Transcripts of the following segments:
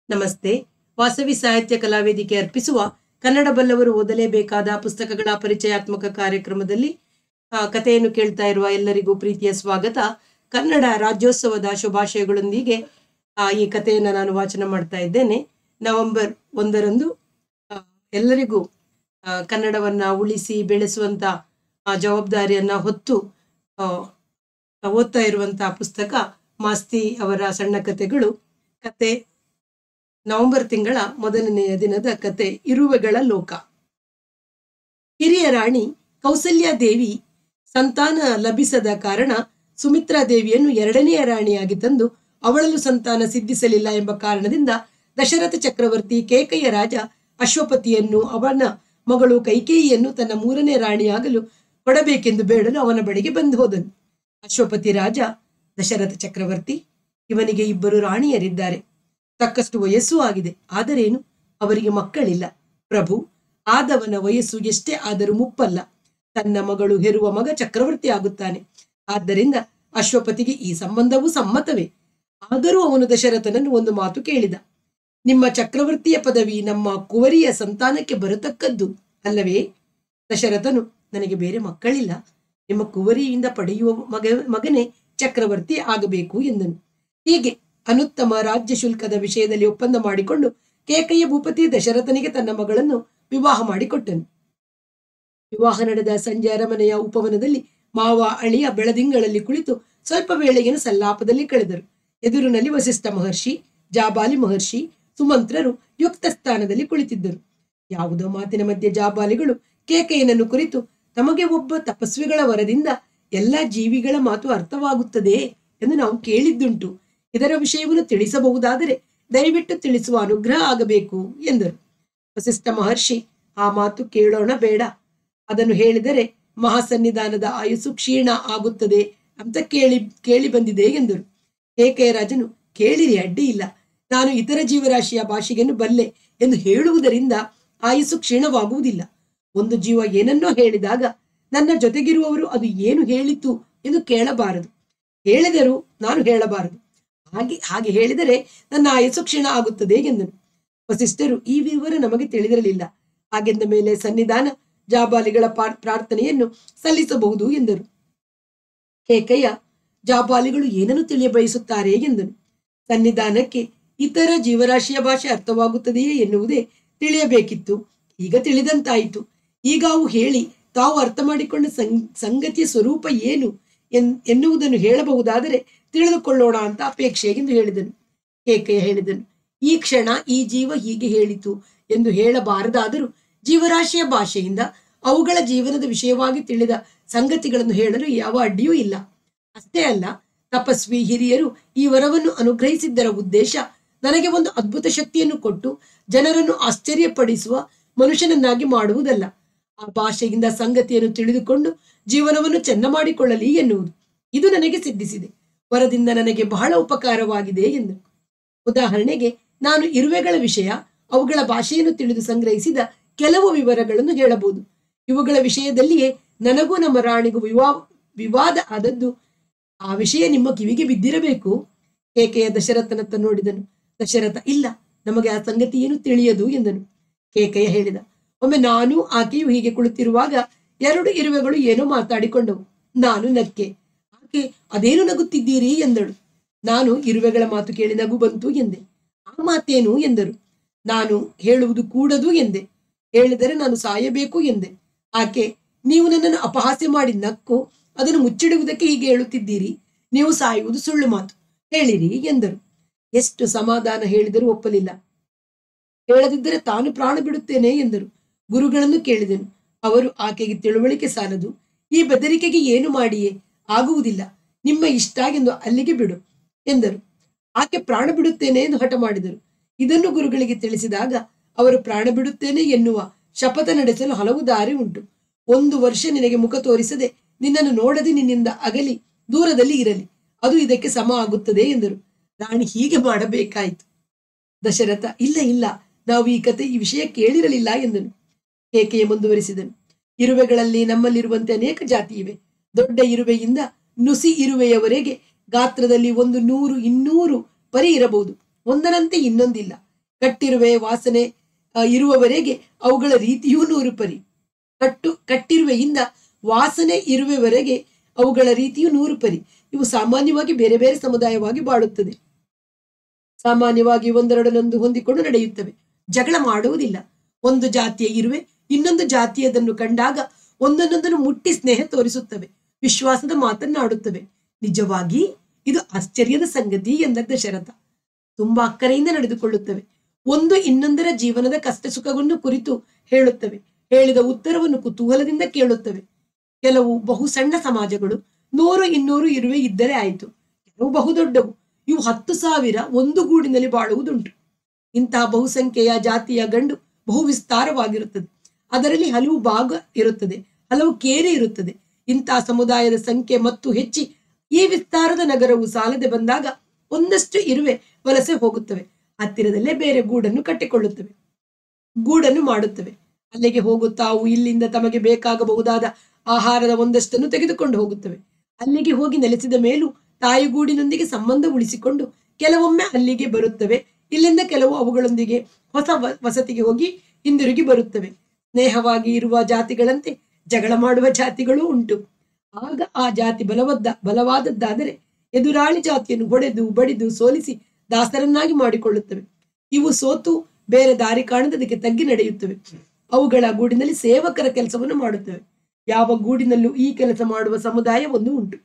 ನಮಸ್ತೆ. ವಾಸವಿ ಸಾಹಿತ್ಯ ಕಲಾವೇದಿಕೆ ಅರ್ಪಿಸುವ ಕನ್ನಡ ಬಲ್ಲವರು ಓದಲೇಬೇಕಾದ ಪುಸ್ತಕಗಳ ಪರಿಚಯಾತ್ಮಕ ಕಾರ್ಯಕ್ರಮದಲ್ಲಿ ಕಥೆಯನ್ನು ಕೇಳ್ತಾ ಇರುವ ಎಲ್ಲರಿಗೂ ಪ್ರೀತಿಯ ಸ್ವಾಗತ. ಕನ್ನಡ ರಾಜ್ಯೋತ್ಸವದ ಶುಭಾಶಯಗಳೊಂದಿಗೆ ಈ ಕಥೆಯನ್ನು ನಾನು ವಾಚನ ಮಾಡ್ತಾ ಇದ್ದೇನೆ. ನವೆಂಬರ್ 1ರಂದು ಎಲ್ಲರಿಗೂ ಕನ್ನಡವನ್ನ ಉಳಿಸಿ ಬೆಳೆಸುವಂತ ಜವಾಬ್ದಾರಿಯನ್ನ ಹೊತ್ತು ಓದ್ತಾ ಇರುವಂತಹ ಪುಸ್ತಕ ಮಾಸ್ತಿ ಅವರ ಸಣ್ಣ ಕಥೆಗಳು. ಕತೆ ನವೆಂಬರ್ ತಿಂಗಳ ಮೊದಲನೆಯ ದಿನದ ಕತೆ ಇರುವೆಗಳ ಲೋಕ. ಹಿರಿಯ ರಾಣಿ ಕೌಸಲ್ಯಾದೇವಿ ಸಂತಾನ ಲಭಿಸದ ಕಾರಣ ಸುಮಿತ್ರಾ ದೇವಿಯನ್ನು ಎರಡನೆಯ ರಾಣಿಯಾಗಿ ತಂದು ಅವಳಲ್ಲೂ ಸಂತಾನ ಸಿದ್ಧಿಸಲಿಲ್ಲ ಎಂಬ ಕಾರಣದಿಂದ ದಶರಥ ಚಕ್ರವರ್ತಿ ಕೇಕಯ್ಯ ರಾಜ ಅಶ್ವಪತಿಯನ್ನು ಅವನ ಮಗಳು ಕೈಕೇಯಿಯನ್ನು ತನ್ನ 3ನೇ ರಾಣಿಯಾಗಲು ಕೊಡಬೇಕೆಂದು ಬೇಡಲು ಅವನ ಬಳಿಗೆ ಬಂದು ಹೋದನು. ಅಶ್ವಪತಿ ರಾಜ, ದಶರಥ ಚಕ್ರವರ್ತಿ, ಇವನಿಗೆ 2 ರಾಣಿಯರಿದ್ದಾರೆ. ತಕ್ಕಷ್ಟು ವಯಸ್ಸು ಆಗಿದೆ, ಆದರೇನು ಅವರಿಗೆ ಮಕ್ಕಳಿಲ್ಲ. ಪ್ರಭು, ಆದವನ ವಯಸ್ಸು ಎಷ್ಟೇ ಆದರೂ ಮುಪ್ಪಲ್ಲ. ತನ್ನ ಮಗಳು ಹೆರುವ ಮಗ ಚಕ್ರವರ್ತಿ ಆಗುತ್ತಾನೆ. ಆದ್ದರಿಂದ ಅಶ್ವಪತಿಗೆ ಈ ಸಂಬಂಧವೂ ಸಮ್ಮತವೇ. ಆದರೂ ಅವನು ದಶರಥನನ್ನು ಒಂದು ಮಾತು ಕೇಳಿದ. ನಿಮ್ಮ ಚಕ್ರವರ್ತಿಯ ಪದವಿ ನಮ್ಮ ಕುವರಿಯ ಸಂತಾನಕ್ಕೆ ಬರತಕ್ಕದ್ದು ಅಲ್ಲವೇ? ದಶರಥನು, ನನಗೆ ಬೇರೆ ಮಕ್ಕಳಿಲ್ಲ. ನಿಮ್ಮ ಕುವರಿಯಿಂದ ಪಡೆಯುವ ಮಗನೇ ಚಕ್ರವರ್ತಿ ಆಗಬೇಕು ಎಂದನು. ಹೀಗೆ ಅನುತ್ತಮ ರಾಜ್ಯ ಶುಲ್ಕದ ವಿಷಯದಲ್ಲಿ ಒಪ್ಪಂದ ಮಾಡಿಕೊಂಡು ಕೇಕಯ್ಯ ಭೂಪತಿ ದಶರಥನಿಗೆ ತನ್ನ ಮಗಳನ್ನು ವಿವಾಹ ಮಾಡಿಕೊಟ್ಟನು. ವಿವಾಹ ನಡೆದ ಸಂಜೆ ಅರಮನೆಯ ಉಪವನದಲ್ಲಿ ಮಾವ ಅಳಿಯ ಬೆಳದಿಂಗಳಲ್ಲಿ ಕುಳಿತು ಸ್ವಲ್ಪ ವೇಳೆಯನ್ನು ಸಲ್ಲಾಪದಲ್ಲಿ ಕಳೆದರು. ಎದುರಿನಲ್ಲಿ ವಸಿಷ್ಠ ಮಹರ್ಷಿ, ಜಾಬಾಲಿ ಮಹರ್ಷಿ, ಸುಮಂತ್ರರು ಯುಕ್ತ ಸ್ಥಾನದಲ್ಲಿ ಕುಳಿತಿದ್ದರು. ಯಾವುದೋ ಮಾತಿನ ಮಧ್ಯೆ ಜಾಬಾಲಿಗಳು ಕೇಕಯ್ಯನನ್ನು ಕುರಿತು, ತಮಗೆ ಒಬ್ಬ ತಪಸ್ವಿಗಳ ವರದಿಂದ ಎಲ್ಲ ಜೀವಿಗಳ ಮಾತು ಅರ್ಥವಾಗುತ್ತದೆ ಎಂದು ನಾವು ಕೇಳಿದ್ದುಂಟು. ಇದರ ವಿಷಯವನ್ನು ತಿಳಿಸಬಹುದಾದರೆ ದಯವಿಟ್ಟು ತಿಳಿಸುವ ಅನುಗ್ರಹ ಆಗಬೇಕು ಎಂದರು. ವಸಿಷ್ಠ ಮಹರ್ಷಿ, ಆ ಮಾತು ಕೇಳೋಣ ಬೇಡ. ಅದನ್ನು ಹೇಳಿದರೆ ಮಹಾಸನ್ನಿಧಾನದ ಆಯುಸ್ಸು ಕ್ಷೀಣ ಆಗುತ್ತದೆ ಅಂತ ಕೇಳಿ ಬಂದಿದೆ ಎಂದರು. ಕೇಕಯ್ಯ ರಾಜನು, ಕೇಳಿರಿ, ಅಡ್ಡಿ ಇಲ್ಲ. ನಾನು ಇತರ ಜೀವರಾಶಿಯ ಭಾಷೆಯನ್ನು ಬಲ್ಲೆ ಎಂದು ಹೇಳುವುದರಿಂದ ಆಯುಸ್ಸು ಕ್ಷೀಣವಾಗುವುದಿಲ್ಲ. ಒಂದು ಜೀವ ಏನನ್ನೋ ಹೇಳಿದಾಗ ನನ್ನ ಜೊತೆಗಿರುವವರು ಅದು ಏನು ಹೇಳಿತು ಎಂದು ಕೇಳಬಾರದು. ಹೇಳಿದರೂ ನಾನು ಹೇಳಬಾರದು. ಹಾಗೆ ಹೇಳಿದರೆ ನನ್ನ ಆಯುಸ್ಸು ಕ್ಷೀಣ ಆಗುತ್ತದೆ ಎಂದನು. ವಸಿಷ್ಠರು, ಈ ವಿವರ ನಮಗೆ ತಿಳಿದಿರಲಿಲ್ಲ. ಹಾಗೆಂದ ಮೇಲೆ ಸನ್ನಿಧಾನ ಜಾಬಾಲಿಗಳ ಪ್ರಾರ್ಥನೆಯನ್ನು ಸಲ್ಲಿಸಬಹುದು ಎಂದರು. ಕೇಕಯ್ಯ, ಜಾಬಾಲಿಗಳು ಏನನ್ನು ತಿಳಿಯ ಬಯಸುತ್ತಾರೆ ಎಂದನು. ಸನ್ನಿಧಾನಕ್ಕೆ ಇತರ ಜೀವರಾಶಿಯ ಭಾಷೆ ಅರ್ಥವಾಗುತ್ತದೆಯೇ ಎನ್ನುವುದೇ ತಿಳಿಯಬೇಕಿತ್ತು. ಈಗ ತಿಳಿದಂತಾಯಿತು. ಈಗ ಅವು ಹೇಳಿ ತಾವು ಅರ್ಥ ಮಾಡಿಕೊಂಡ ಸಂಗತಿಯ ಸ್ವರೂಪ ಏನು ಎನ್ನುವುದನ್ನು ಹೇಳಬಹುದಾದರೆ ತಿಳಿದುಕೊಳ್ಳೋಣ ಅಂತ ಅಪೇಕ್ಷೆ ಎಂದು ಹೇಳಿದನು. ಕೇಕಯ್ಯ ಹೇಳಿದನು, ಈ ಕ್ಷಣ ಈ ಜೀವ ಹೀಗೆ ಹೇಳಿತು ಎಂದು ಹೇಳಬಾರದಾದರೂ ಜೀವರಾಶಿಯ ಭಾಷೆಯಿಂದ ಅವುಗಳ ಜೀವನದ ವಿಷಯವಾಗಿ ತಿಳಿದ ಸಂಗತಿಗಳನ್ನು ಹೇಳಲು ಯಾವ ಅಡ್ಡಿಯೂ ಇಲ್ಲ. ಅಷ್ಟೇ ಅಲ್ಲ, ತಪಸ್ವಿ ಹಿರಿಯರು ಈ ವರವನ್ನು ಅನುಗ್ರಹಿಸಿದ್ದರ ಉದ್ದೇಶ ನನಗೆ ಒಂದು ಅದ್ಭುತ ಶಕ್ತಿಯನ್ನು ಕೊಟ್ಟು ಜನರನ್ನು ಆಶ್ಚರ್ಯಪಡಿಸುವ ಮನುಷ್ಯನನ್ನಾಗಿ ಮಾಡುವುದಲ್ಲ, ಆ ಭಾಷೆಯಿಂದ ಸಂಗತಿಯನ್ನು ತಿಳಿದುಕೊಂಡು ಜೀವನವನ್ನು ಚೆನ್ನ ಮಾಡಿಕೊಳ್ಳಲಿ ಎನ್ನುವುದು. ಇದು ನನಗೆ ಸಿದ್ಧಿಸಿದೆ. ವರದಿಂದ ನನಗೆ ಬಹಳ ಉಪಕಾರವಾಗಿದೆ ಎಂದು. ಉದಾಹರಣೆಗೆ, ನಾನು ಇರುವೆಗಳ ವಿಷಯ, ಅವುಗಳ ಭಾಷೆಯನ್ನು ತಿಳಿದು ಸಂಗ್ರಹಿಸಿದ ಕೆಲವು ವಿವರಗಳನ್ನು ಹೇಳಬಹುದು. ಇವುಗಳ ವಿಷಯದಲ್ಲಿಯೇ ನನಗೂ ನಮ್ಮ ರಾಣಿಗೂ ವಿವಾದ ಆದದ್ದು. ಆ ವಿಷಯ ನಿಮ್ಮ ಕಿವಿಗೆ ಬಿದ್ದಿರಬೇಕು. ಕೇಕೆಯ ದಶರಥನತ್ತ ನೋಡಿದನು. ದಶರಥ, ಇಲ್ಲ, ನಮಗೆ ಆ ಸಂಗತಿ ಏನು ತಿಳಿಯದು ಎಂದನು. ಕೇಕಯ್ಯ ಹೇಳಿದ, ಒಮ್ಮೆ ನಾನು ಆಕೆಯು ಹೀಗೆ ಕುಳಿತಿರುವಾಗ 2 ಇರುವೆಗಳು ಏನೋ ಮಾತಾಡಿಕೊಂಡವು. ನಾನು ನಕ್ಕೆ. ಆಕೆ, ಅದೇನು ನಗುತ್ತಿದ್ದೀರಿ ಎಂದಳು. ನಾನು ಇರುವೆಗಳ ಮಾತು ಕೇಳಿ ನಗು ಬಂತು ಎಂದೆ. ಆ ಮಾತೇನು ಎಂದರು. ನಾನು ಹೇಳುವುದು ಕೂಡದು ಎಂದೆ. ಹೇಳಿದರೆ ನಾನು ಸಾಯಬೇಕು ಎಂದೆ. ಆಕೆ, ನೀವು ನನ್ನನ್ನು ಅಪಹಾಸ್ಯ ಮಾಡಿ ನಕ್ಕು ಅದನ್ನು ಮುಚ್ಚಿಡುವುದಕ್ಕೆ ಹೀಗೆ ಹೇಳುತ್ತಿದ್ದೀರಿ. ನೀವು ಸಾಯುವುದು ಸುಳ್ಳು ಮಾತು, ಹೇಳಿರಿ ಎಂದರು. ಎಷ್ಟು ಸಮಾಧಾನ ಹೇಳಿದರೂ ಒಪ್ಪಲಿಲ್ಲ. ಹೇಳದಿದ್ದರೆ ತಾನು ಪ್ರಾಣ ಬಿಡುತ್ತೇನೆ ಎಂದರು. ಗುರುಗಳನ್ನು ಕೇಳಿದನು. ಅವರು, ಆಕೆಗೆ ತಿಳುವಳಿಕೆ ಸಾಲದು. ಈ ಬೆದರಿಕೆಗೆ ಏನು ಮಾಡಿಯೇ ಆಗುವುದಿಲ್ಲ. ನಿಮ್ಮ ಇಷ್ಟ ಎಂದು ಅಲ್ಲಿಗೆ ಬಿಡು ಎಂದರು. ಆಕೆ ಪ್ರಾಣ ಬಿಡುತ್ತೇನೆ ಎಂದು ಹಠ ಮಾಡಿದರು. ಇದನ್ನು ಗುರುಗಳಿಗೆ ತಿಳಿಸಿದಾಗ ಅವರು ಪ್ರಾಣ ಬಿಡುತ್ತೇನೆ ಎನ್ನುವ ಶಪಥ ನಡೆಸಲು ಹಲವು ದಾರಿ ಉಂಟು. 1 ವರ್ಷ ನಿನಗೆ ಮುಖ ತೋರಿಸದೆ, ನಿನ್ನನ್ನು ನೋಡದೆ ನಿನ್ನಿಂದ ಅಗಲಿ ದೂರದಲ್ಲಿ ಇರಲಿ, ಅದು ಇದಕ್ಕೆ ಸಮ ಆಗುತ್ತದೆ ಎಂದರು. ರಾಣಿ ಹೀಗೆ ಮಾಡಬೇಕಾಯಿತು. ದಶರಥ, ಇಲ್ಲ ಇಲ್ಲ, ನಾವು ಈ ವಿಷಯ ಕೇಳಿರಲಿಲ್ಲ ಎಂದನು. ಕೇಕೆಯ ಮುಂದುವರಿಸಿದನು. ಇರುವೆಗಳಲ್ಲಿ ನಮ್ಮಲ್ಲಿರುವಂತೆ ಅನೇಕ ಜಾತಿ ಇವೆ. ದೊಡ್ಡ ಇರುವೆಯಿಂದ ನುಸಿ ಇರುವೆಯವರೆಗೆ ಗಾತ್ರದಲ್ಲಿ 100, 200 ಪರಿ ಇರಬಹುದು. ಒಂದರಂತೆ ಇನ್ನೊಂದಿಲ್ಲ. ಕಟ್ಟಿರುವೆ ವಾಸನೆ ಇರುವವರೆಗೆ ಅವುಗಳ ರೀತಿಯೂ ನೂರು ಪರಿ. ಕಟ್ಟಿರುವೆಯಿಂದ ವಾಸನೆ ಇರುವೆವರೆಗೆ ಅವುಗಳ ರೀತಿಯು ನೂರು ಪರಿ. ಇವು ಸಾಮಾನ್ಯವಾಗಿ ಬೇರೆ ಬೇರೆ ಸಮುದಾಯವಾಗಿ ಬಾಳುತ್ತದೆ. ಸಾಮಾನ್ಯವಾಗಿ ಒಂದರೊಡನೊಂದು ಹೊಂದಿಕೊಂಡು ನಡೆಯುತ್ತವೆ. ಜಗಳ ಮಾಡುವುದಿಲ್ಲ. ಒಂದು ಜಾತಿಯ ಇರುವೆ ಇನ್ನೊಂದು ಜಾತಿಯದನ್ನು ಕಂಡಾಗ ಒಂದನ್ನೊಂದನ್ನು ಮುಟ್ಟಿ ಸ್ನೇಹ ತೋರಿಸುತ್ತವೆ, ವಿಶ್ವಾಸದ ಮಾತನ್ನಾಡುತ್ತವೆ. ನಿಜವಾಗಿ ಇದು ಆಶ್ಚರ್ಯದ ಸಂಗತಿ ಎಂದ ದಶರಥ. ತುಂಬಾ ಅಕ್ಕರೆಯಿಂದ ನಡೆದುಕೊಳ್ಳುತ್ತವೆ. ಒಂದು ಇನ್ನೊಂದರ ಜೀವನದ ಕಷ್ಟ ಸುಖವನ್ನು ಕುರಿತು ಹೇಳುತ್ತವೆ. ಹೇಳಿದ ಉತ್ತರವನ್ನು ಕುತೂಹಲದಿಂದ ಕೇಳುತ್ತವೆ. ಕೆಲವು ಬಹು ಸಣ್ಣ ಸಮಾಜಗಳು 100-200 ಇರುವೆ ಇದ್ದರೆ ಆಯಿತು. ಕೆಲವು ಬಹುದೊಡ್ಡವು. ಇವು 10,000 ಒಂದು ಗೂಡಿನಲ್ಲಿ ಬಾಳುವುದುಂಟು. ಇಂತಹ ಬಹುಸಂಖ್ಯೆಯ ಜಾತಿಯ ಗಂಡು ಬಹು ವಿಸ್ತಾರವಾಗಿರುತ್ತದೆ. ಅದರಲ್ಲಿ ಹಲವು ಭಾಗ ಇರುತ್ತದೆ, ಹಲವು ಕೇರಿ ಇರುತ್ತದೆ. ಇಂತಹ ಸಮುದಾಯದ ಸಂಖ್ಯೆ ಮತ್ತು ಹೆಚ್ಚಿ ಈ ವಿಸ್ತಾರದ ನಗರವು ಸಾಲದೆ ಬಂದಾಗ ಒಂದಷ್ಟು ಇರುವೆ ವಲಸೆ ಹೋಗುತ್ತವೆ. ಹತ್ತಿರದಲ್ಲೇ ಬೇರೆ ಗೂಡನ್ನು ಕಟ್ಟಿಕೊಳ್ಳುತ್ತವೆ, ಗೂಡನ್ನು ಮಾಡುತ್ತವೆ. ಅಲ್ಲಿಗೆ ಹೋಗುತ್ತಾವು ಇಲ್ಲಿಂದ ತಮಗೆ ಬೇಕಾಗಬಹುದಾದ ಆಹಾರದ ಒಂದಷ್ಟನ್ನು ತೆಗೆದುಕೊಂಡು ಹೋಗುತ್ತವೆ. ಅಲ್ಲಿಗೆ ಹೋಗಿ ನೆಲೆಸಿದ ಮೇಲೂ ತಾಯಿಗೂಡಿನೊಂದಿಗೆ ಸಂಬಂಧ ಉಳಿಸಿಕೊಂಡು ಕೆಲವೊಮ್ಮೆ ಅಲ್ಲಿಗೆ ಬರುತ್ತವೆ. ಇಲ್ಲಿಂದ ಕೆಲವು ಅವುಗಳೊಂದಿಗೆ ಹೊಸ ವಸತಿಗೆ ಹೋಗಿ ಹಿಂದಿರುಗಿ ಬರುತ್ತವೆ. ಸ್ನೇಹವಾಗಿ ಇರುವ ಜಾತಿಗಳಂತೆ ಜಗಳ ಮಾಡುವ ಜಾತಿಗಳೂ ಉಂಟು. ಆಗ ಆ ಜಾತಿ ಬಲವಾದದ್ದಾದರೆ ಎದುರಾಳಿ ಜಾತಿಯನ್ನು ಹೊಡೆದು ಬಡಿದು ಸೋಲಿಸಿ ದಾಸರನ್ನಾಗಿ ಮಾಡಿಕೊಳ್ಳುತ್ತವೆ. ಇವು ಸೋತು ಬೇರೆ ದಾರಿ ಕಾಣದದಕ್ಕೆ ತಗ್ಗಿ ನಡೆಯುತ್ತವೆ. ಅವುಗಳ ಗೂಡಿನಲ್ಲಿ ಸೇವಕರ ಕೆಲಸವನ್ನು ಮಾಡುತ್ತವೆ. ಯಾವ ಗೂಡಿನಲ್ಲೂ ಈ ಕೆಲಸ ಮಾಡುವ ಸಮುದಾಯ ಒಂದು ಉಂಟು.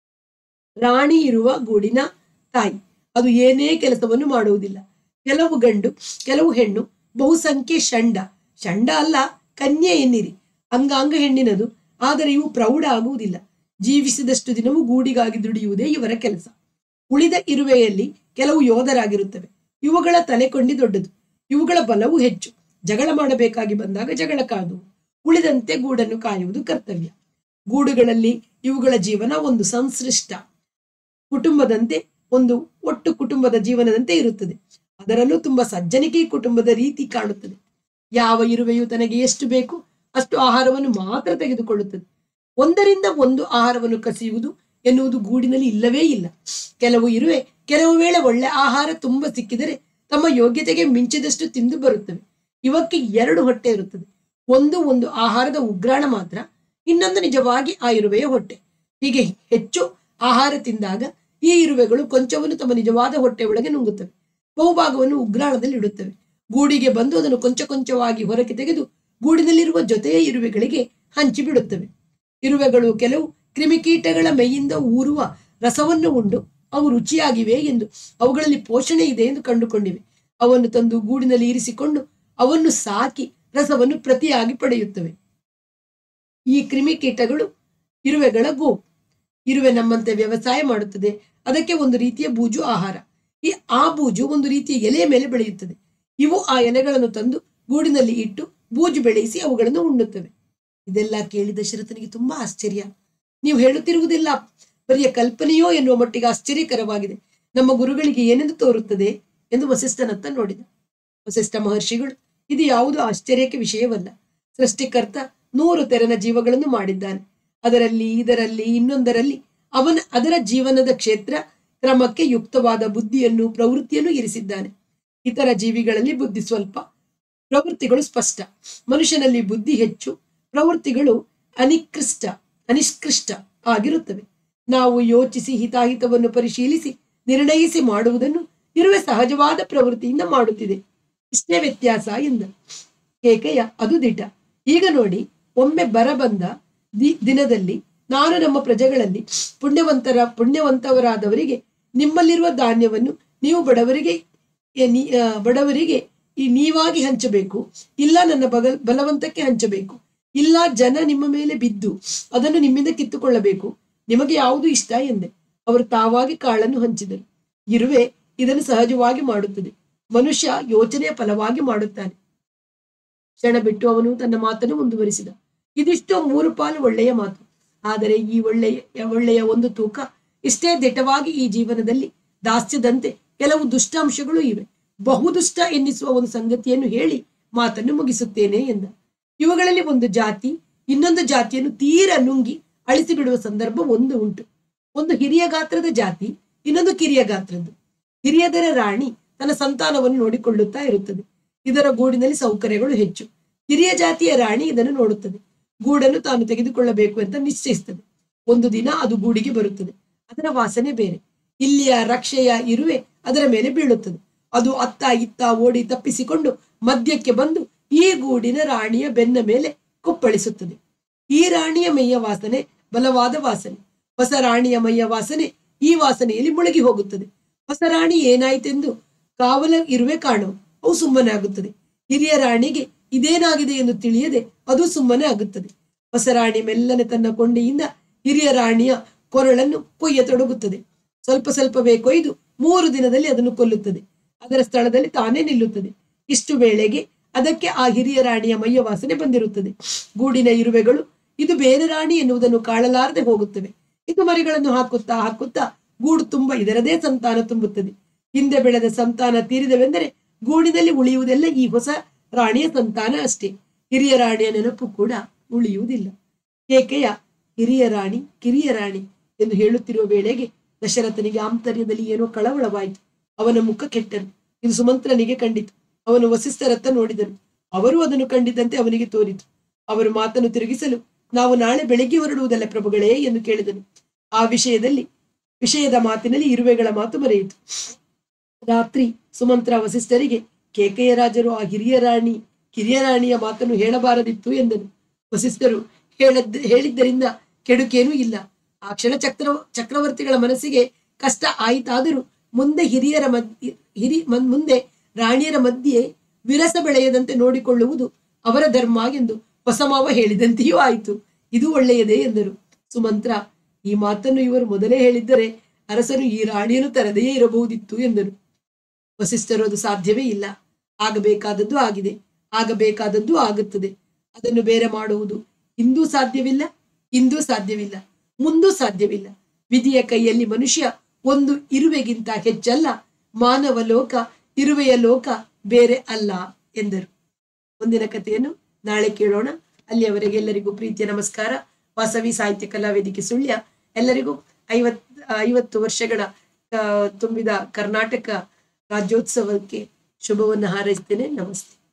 ರಾಣಿ ಇರುವ ಗೂಡಿನ ತಾಯಿ ಅದು ಏನೇ ಕೆಲಸವನ್ನು ಮಾಡುವುದಿಲ್ಲ. ಕೆಲವು ಗಂಡು ಕೆಲವು ಹೆಣ್ಣು, ಬಹುಸಂಖ್ಯೆ ಷಂಡ ಅಲ್ಲ ಕನ್ಯೆ ಎನ್ನಿರಿ, ಅಂಗಾಂಗ ಹೆಣ್ಣಿನದು. ಆದರೆ ಇವು ಪ್ರೌಢ ಆಗುವುದಿಲ್ಲ. ಜೀವಿಸಿದಷ್ಟು ದಿನವೂ ಗೂಡಿಗಾಗಿ ದುಡಿಯುವುದೇ ಇವರ ಕೆಲಸ. ಉಳಿದ ಇರುವೆಯಲ್ಲಿ ಕೆಲವು ಯೋಧರಾಗಿರುತ್ತವೆ. ಇವುಗಳ ತಲೆಕೊಂಡಿ ದೊಡ್ಡದು, ಇವುಗಳ ಬಲವು ಹೆಚ್ಚು. ಜಗಳ ಮಾಡಬೇಕಾಗಿ ಬಂದಾಗ ಜಗಳ ಕಾದುವು. ಉಳಿದಂತೆ ಗೂಡನ್ನು ಕಾಯುವುದು ಕರ್ತವ್ಯ. ಗೂಡುಗಳಲ್ಲಿ ಇವುಗಳ ಜೀವನ ಒಂದು ಸಂಸೃಷ್ಟ ಕುಟುಂಬದಂತೆ, ಒಂದು ಒಟ್ಟು ಕುಟುಂಬದ ಜೀವನದಂತೆ ಇರುತ್ತದೆ. ಅದರಲ್ಲೂ ತುಂಬಾ ಸಜ್ಜನಿಕೆ ಕುಟುಂಬದ ರೀತಿ ಕಾಣುತ್ತದೆ. ಯಾವ ಇರುವೆಯು ತನಗೆ ಎಷ್ಟು ಬೇಕು ಅಷ್ಟು ಆಹಾರವನ್ನು ಮಾತ್ರ ತೆಗೆದುಕೊಳ್ಳುತ್ತದೆ. ಒಂದರಿಂದ ಒಂದು ಆಹಾರವನ್ನು ಕಸಿಯುವುದು ಎನ್ನುವುದು ಗೂಡಿನಲ್ಲಿ ಇಲ್ಲವೇ ಇಲ್ಲ. ಕೆಲವು ಇರುವೆ ಕೆಲವು ವೇಳೆ ಒಳ್ಳೆ ಆಹಾರ ತುಂಬ ಸಿಕ್ಕಿದರೆ ತಮ್ಮ ಯೋಗ್ಯತೆಗೆ ಮಿಂಚಿದಷ್ಟು ತಿಂದು ಬರುತ್ತವೆ. ಇವಕ್ಕೆ 2 ಹೊಟ್ಟೆ ಇರುತ್ತದೆ. ಒಂದು ಆಹಾರದ ಉಗ್ರಾಣ ಮಾತ್ರ, ಇನ್ನೊಂದು ನಿಜವಾಗಿ ಆ ಇರುವೆಯ ಹೊಟ್ಟೆ. ಹೀಗೆ ಹೆಚ್ಚು ಆಹಾರ ತಿಂದಾಗ ಈ ಇರುವೆಗಳು ಕೊಂಚವನ್ನು ತಮ್ಮ ನಿಜವಾದ ಹೊಟ್ಟೆ ಒಳಗೆ ನುಂಗುತ್ತವೆ, ಬಹುಭಾಗವನ್ನು ಉಗ್ರಾಣದಲ್ಲಿ ಇಡುತ್ತವೆ. ಗೂಡಿಗೆ ಬಂದು ಅದನ್ನು ಕೊಂಚವಾಗಿ ಹೊರಗೆ ತೆಗೆದು ಗೂಡಿನಲ್ಲಿರುವ ಜೊತೆಯ ಇರುವೆಗಳಿಗೆ ಹಂಚಿಬಿಡುತ್ತವೆ. ಇರುವೆಗಳು ಕೆಲವು ಕ್ರಿಮಿಕೀಟಗಳ ಮೈಯಿಂದ ಊರುವ ರಸವನ್ನು ಉಂಡು ಅವು ರುಚಿಯಾಗಿವೆ ಎಂದು, ಅವುಗಳಲ್ಲಿ ಪೋಷಣೆ ಇದೆ ಎಂದು ಕಂಡುಕೊಂಡಿವೆ. ಅವನ್ನು ತಂದು ಗೂಡಿನಲ್ಲಿ ಇರಿಸಿಕೊಂಡು ಅವನ್ನು ಸಾಕಿ ರಸವನ್ನು ಪ್ರತಿಯಾಗಿ ಪಡೆಯುತ್ತವೆ. ಈ ಕ್ರಿಮಿಕೀಟಗಳು ಇರುವೆಗಳ ಗೋವು. ಇರುವೆ ನಮ್ಮಂತೆ ವ್ಯವಸಾಯ ಮಾಡುತ್ತದೆ. ಅದಕ್ಕೆ ಒಂದು ರೀತಿಯ ಬೂಜು ಆಹಾರ. ಆ ಬೂಜು ಒಂದು ರೀತಿಯ ಎಲೆಯ ಮೇಲೆ ಬೆಳೆಯುತ್ತದೆ. ಇವು ಆ ಎಲೆಗಳನ್ನು ತಂದು ಗೂಡಿನಲ್ಲಿ ಇಟ್ಟು ಬೂಜು ಬೆಳೆಯಿಸಿ ಅವುಗಳನ್ನು ಉಣ್ಣುತ್ತವೆ. ಇದೆಲ್ಲ ಕೇಳಿದ ದಶರಥನಿಗೆ ತುಂಬಾ ಆಶ್ಚರ್ಯ. ನೀವು ಹೇಳುತ್ತಿರುವುದಿಲ್ಲ ಬರಿಯ ಕಲ್ಪನೆಯೋ ಎನ್ನುವ ಮಟ್ಟಿಗೆ ಆಶ್ಚರ್ಯಕರವಾಗಿದೆ. ನಮ್ಮ ಗುರುಗಳಿಗೆ ಏನೆಂದು ತೋರುತ್ತದೆ ಎಂದು ವಸಿಷ್ಠನತ್ತ ನೋಡಿದ. ವಸಿಷ್ಠ ಮಹರ್ಷಿಗಳು, ಇದು ಯಾವುದು ಆಶ್ಚರ್ಯಕ್ಕೆ ವಿಷಯವಲ್ಲ. ಸೃಷ್ಟಿಕರ್ತ 100 ತೆರನ ಜೀವಗಳನ್ನು ಮಾಡಿದ್ದಾನೆ. ಅದರಲ್ಲಿ ಇದರಲ್ಲಿ ಇನ್ನೊಂದರಲ್ಲಿ ಅದರ ಜೀವನದ ಕ್ಷೇತ್ರ ಕ್ರಮಕ್ಕೆ ಯುಕ್ತವಾದ ಬುದ್ಧಿಯನ್ನು ಪ್ರವೃತ್ತಿಯನ್ನು ಇರಿಸಿದ್ದಾನೆ. ಇತರ ಜೀವಿಗಳಲ್ಲಿ ಬುದ್ಧಿ ಸ್ವಲ್ಪ, ಪ್ರವೃತ್ತಿಗಳು ಸ್ಪಷ್ಟ. ಮನುಷ್ಯನಲ್ಲಿ ಬುದ್ಧಿ ಹೆಚ್ಚು, ಪ್ರವೃತ್ತಿಗಳು ಅನಿಷ್ಕೃಷ್ಟ ಆಗಿರುತ್ತವೆ. ನಾವು ಯೋಚಿಸಿ ಹಿತಾಹಿತವನ್ನು ಪರಿಶೀಲಿಸಿ ನಿರ್ಣಯಿಸಿ ಮಾಡುವುದನ್ನು ಇರುವೆ ಸಹಜವಾದ ಪ್ರವೃತ್ತಿಯಿಂದ ಮಾಡುತ್ತಿದೆ. ಇಷ್ಟೇ ವ್ಯತ್ಯಾಸ ಎಂದ. ಕೇಕೆಯ ಅದು ದಿಟ. ಈಗ ನೋಡಿ, ಒಮ್ಮೆ ಬರಬಂದ ದಿನದಲ್ಲಿ ನಾನು ನಮ್ಮ ಪ್ರಜೆಗಳಲ್ಲಿ ಪುಣ್ಯವಂತವರಾದವರಿಗೆ ನಿಮ್ಮಲ್ಲಿರುವ ಧಾನ್ಯವನ್ನು ನೀವು ಬಡವರಿಗೆ ನೀವಾಗಿ ಹಂಚಬೇಕು, ಇಲ್ಲ ನನ್ನ ಬಲವಂತಕ್ಕೆ ಹಂಚಬೇಕು, ಇಲ್ಲ ಜನ ನಿಮ್ಮ ಮೇಲೆ ಬಿದ್ದು ಅದನ್ನು ನಿಮ್ಮಿಂದ ಕಿತ್ತುಕೊಳ್ಳಬೇಕು. ನಿಮಗೆ ಯಾವುದು ಇಷ್ಟ ಎಂದೆ. ಅವರು ತಾವಾಗಿ ಕಾಳನ್ನು ಹಂಚಿದರು. ಇರುವೆ ಇದನ್ನು ಸಹಜವಾಗಿ ಮಾಡುತ್ತದೆ. ಮನುಷ್ಯ ಯೋಚನೆಯ ಫಲವಾಗಿ ಮಾಡುತ್ತಾನೆ. ಕ್ಷಣ ಬಿಟ್ಟು ಅವನು ತನ್ನ ಮಾತನ್ನು ಮುಂದುವರಿಸಿದ. ಇದಿಷ್ಟೋ 3 ಪಾಲು ಒಳ್ಳೆಯ ಮಾತು. ಆದರೆ ಈ ಒಳ್ಳೆಯ ಒಂದು ತೂಕ. ಇಷ್ಟೇ ದಿಟವಾಗಿ ಈ ಜೀವನದಲ್ಲಿ ದಾಸ್ಯದಂತೆ ಕೆಲವು ದುಷ್ಟಾಂಶಗಳು ಇವೆ. ಬಹುದುಷ್ಟ ಎನ್ನಿಸುವ ಒಂದು ಸಂಗತಿಯನ್ನು ಹೇಳಿ ಮಾತನ್ನು ಮುಗಿಸುತ್ತೇನೆ ಎಂದ. ಇವುಗಳಲ್ಲಿ ಒಂದು ಜಾತಿ ಇನ್ನೊಂದು ಜಾತಿಯನ್ನು ತೀರ ನುಂಗಿ ಅಳಿಸಿ ಬಿಡುವ ಸಂದರ್ಭ ಉಂಟು. ಒಂದು ಹಿರಿಯ ಗಾತ್ರದ ಜಾತಿ, ಇನ್ನೊಂದು ಕಿರಿಯ ಗಾತ್ರದ್ದು. ಹಿರಿಯದರ ರಾಣಿ ತನ್ನ ಸಂತಾನವನ್ನು ನೋಡಿಕೊಳ್ಳುತ್ತಾ ಇರುತ್ತದೆ. ಇದರ ಗೂಡಿನಲ್ಲಿ ಸೌಕರ್ಯಗಳು ಹೆಚ್ಚು. ಹಿರಿಯ ಜಾತಿಯ ರಾಣಿ ಇದನ್ನು ನೋಡುತ್ತದೆ. ಗೂಡನ್ನು ತಾನು ತೆಗೆದುಕೊಳ್ಳಬೇಕು ಅಂತ ನಿಶ್ಚಯಿಸುತ್ತದೆ. ಒಂದು ದಿನ ಅದು ಗೂಡಿಗೆ ಬರುತ್ತದೆ. ಅದರ ವಾಸನೆ ಬೇರೆ. ಇಲ್ಲಿಯ ರಕ್ಷೆಯ ಇರುವೆ ಅದರ ಮೇಲೆ ಬೀಳುತ್ತದೆ. ಅದು ಅತ್ತ ಇತ್ತ ಓಡಿ ತಪ್ಪಿಸಿಕೊಂಡು ಮಧ್ಯಕ್ಕೆ ಬಂದು ಈ ಗೂಡಿನ ರಾಣಿಯ ಬೆನ್ನ ಮೇಲೆ ಕುಪ್ಪಳಿಸುತ್ತದೆ. ಈ ರಾಣಿಯ ಮೈಯ ವಾಸನೆ ಬಲವಾದ ವಾಸನೆ. ಹೊಸ ರಾಣಿಯ ಮೈಯ ವಾಸನೆ ಈ ವಾಸನೆಯಲ್ಲಿ ಮುಳುಗಿ ಹೋಗುತ್ತದೆ. ಹೊಸ ರಾಣಿ ಏನಾಯ್ತೆಂದು ಕಾವಲ ಇರುವೆ ಕಾಣುವ. ಅವು ಸುಮ್ಮನೆ ಆಗುತ್ತದೆ. ಹಿರಿಯ ರಾಣಿಗೆ ಇದೇನಾಗಿದೆ ಎಂದು ತಿಳಿಯದೆ ಅದು ಸುಮ್ಮನೆ ಆಗುತ್ತದೆ. ಹೊಸ ರಾಣಿ ಮೆಲ್ಲನೆ ತನ್ನ ಕೊಂಡಿಯಿಂದ ಹಿರಿಯ ರಾಣಿಯ ಕೊರಳನ್ನು ಕೊಯ್ಯತೊಡಗುತ್ತದೆ. ಸ್ವಲ್ಪ ಸ್ವಲ್ಪವೇ ಕೊಯ್ದು 3 ದಿನದಲ್ಲಿ ಅದನ್ನು ಕೊಲ್ಲುತ್ತದೆ. ಅದರ ಸ್ಥಳದಲ್ಲಿ ತಾನೇ ನಿಲ್ಲುತ್ತದೆ. ಇಷ್ಟು ವೇಳೆಗೆ ಅದಕ್ಕೆ ಆ ಹಿರಿಯ ರಾಣಿಯ ಮೈಯ ವಾಸನೆ ಬಂದಿರುತ್ತದೆ. ಗೂಡಿನ ಇರುವೆಗಳು ಇದು ಬೇರೆ ರಾಣಿ ಎನ್ನುವುದನ್ನು ಕಾಳಲಾರದೆ ಹೋಗುತ್ತವೆ. ಇದು ಮರಿಗಳನ್ನು ಹಾಕುತ್ತಾ ಹಾಕುತ್ತಾ ಗೂಡು ತುಂಬ ಇದರದೇ ಸಂತಾನ ತುಂಬುತ್ತದೆ. ಹಿಂದೆ ಬೆಳೆದ ಸಂತಾನ ತೀರಿದವೆಂದರೆ ಗೂಡಿನಲ್ಲಿ ಉಳಿಯುವುದೆಲ್ಲ ಈ ಹೊಸ ರಾಣಿಯ ಸಂತಾನ ಅಷ್ಟೇ. ಹಿರಿಯ ರಾಣಿಯ ನೆನಪು ಕೂಡ ಉಳಿಯುವುದಿಲ್ಲ. ಕೇಕೆಯ ಹಿರಿಯ ರಾಣಿ ಕಿರಿಯ ರಾಣಿ ಎಂದು ಹೇಳುತ್ತಿರುವ ವೇಳೆಗೆ ದಶರಥನಿಗೆ ಆಂತರ್ಯದಲ್ಲಿ ಏನೋ ಕಳವಳವಾಯಿತು. ಅವನ ಮುಖ ಕೆಟ್ಟನು. ಇದು ಸುಮಂತ್ರನಿಗೆ ಕಂಡಿತು. ಅವನು ವಸಿಷ್ಠರತ್ತ ನೋಡಿದನು. ಅವರು ಅದನ್ನು ಕಂಡಿದ್ದಂತೆ ಅವನಿಗೆ ತೋರಿತು. ಅವರು ಮಾತನ್ನು ತಿರುಗಿಸಲು, ನಾವು ನಾಳೆ ಬೆಳಿಗ್ಗೆ ಹೊರಡುವುದಲ್ಲ ಪ್ರಭುಗಳೇ ಎಂದು ಕೇಳಿದನು. ಆ ವಿಷಯದ ಮಾತಿನಲ್ಲಿ ಇರುವೆಗಳ ಮಾತು ಮರೆಯಿತು. ರಾತ್ರಿ ಸುಮಂತ್ರ ವಸಿಷ್ಠರಿಗೆ, ಕೇಕೆಯ ರಾಜರು ಆ ಕಿರಿಯ ರಾಣಿಯ ಮಾತನ್ನು ಹೇಳಬಾರದಿತ್ತು ಎಂದನು. ವಸಿಷ್ಠರು, ಹೇಳಿದ್ದರಿಂದ ಕೆಡುಕೇನೂ ಇಲ್ಲ. ಆ ಕ್ಷಣ ಚಕ್ರವರ್ತಿಗಳ ಮನಸ್ಸಿಗೆ ಕಷ್ಟ ಆಯಿತಾದರೂ ಮುಂದೆ ರಾಣಿಯರ ಮಧ್ಯೆ ವಿರಸ ಬೆಳೆಯದಂತೆ ನೋಡಿಕೊಳ್ಳುವುದು ಅವರ ಧರ್ಮ ಎಂದು ಹೊಸ ಮಾವ ಹೇಳಿದಂತೆಯೂ ಆಯಿತು. ಇದು ಒಳ್ಳೆಯದೇ ಎಂದರು. ಸುಮಂತ್ರ, ಈ ಮಾತನ್ನು ಇವರು ಮೊದಲೇ ಹೇಳಿದ್ದರೆ ಅರಸರು ಈ ರಾಣಿಯನ್ನು ತರದೆಯೇ ಇರಬಹುದಿತ್ತು ಎಂದರು. ವಸಿಷ್ಠರು, ಅದು ಸಾಧ್ಯವೇ ಇಲ್ಲ. ಆಗಬೇಕಾದದ್ದು ಆಗಿದೆ, ಆಗಬೇಕಾದದ್ದು ಆಗುತ್ತದೆ. ಅದನ್ನು ಬೇರೆ ಮಾಡುವುದು ಇಂದೂ ಸಾಧ್ಯವಿಲ್ಲ, ಮುಂದೂ ಸಾಧ್ಯವಿಲ್ಲ. ವಿಧಿಯ ಕೈಯಲ್ಲಿ ಮನುಷ್ಯ ಒಂದು ಇರುವೆಗಿಂತ ಹೆಚ್ಚಲ್ಲ. ಮಾನವ ಲೋಕ ಇರುವೆಯ ಲೋಕ ಬೇರೆ ಅಲ್ಲ ಎಂದರು. ಮುಂದಿನ ಕಥೆಯನ್ನು ನಾಳೆ ಕೇಳೋಣ. ಅಲ್ಲಿಯವರೆಗೆ ಎಲ್ಲರಿಗೂ ಪ್ರೀತಿಯ ನಮಸ್ಕಾರ. ವಾಸವಿ ಸಾಹಿತ್ಯ ಕಲಾವೇದಿಕೆ ಸುಳ್ಯ ಎಲ್ಲರಿಗೂ 50 ವರ್ಷಗಳ ತುಂಬಿದ ಕರ್ನಾಟಕ ರಾಜ್ಯೋತ್ಸವಕ್ಕೆ ಶುಭವನ್ನು ಹಾರೈಸ್ತೇನೆ. ನಮಸ್ತೆ.